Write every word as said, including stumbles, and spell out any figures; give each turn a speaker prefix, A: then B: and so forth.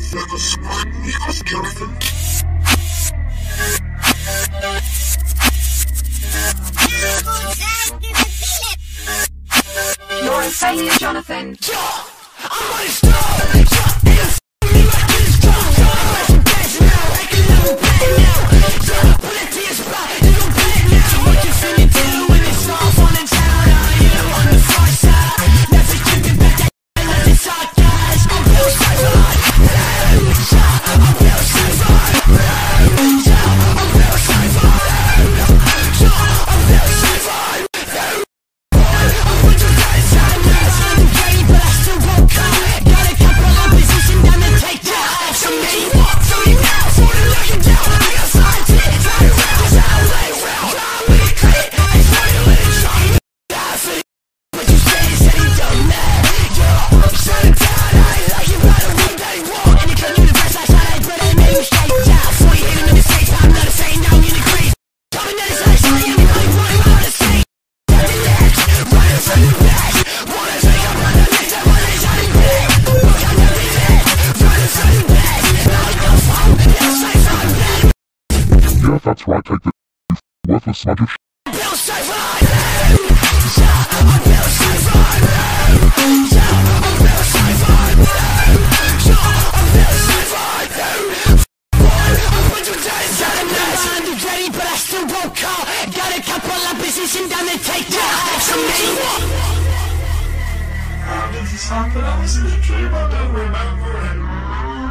A: You're a failure, Jonathan.
B: I'm on his throne.
C: Yeah, that's right, take this worthless smudge of sh**.
B: Got a couple of positions down to take that from me.
D: How did this happen? I was in a dream, I don't remember it.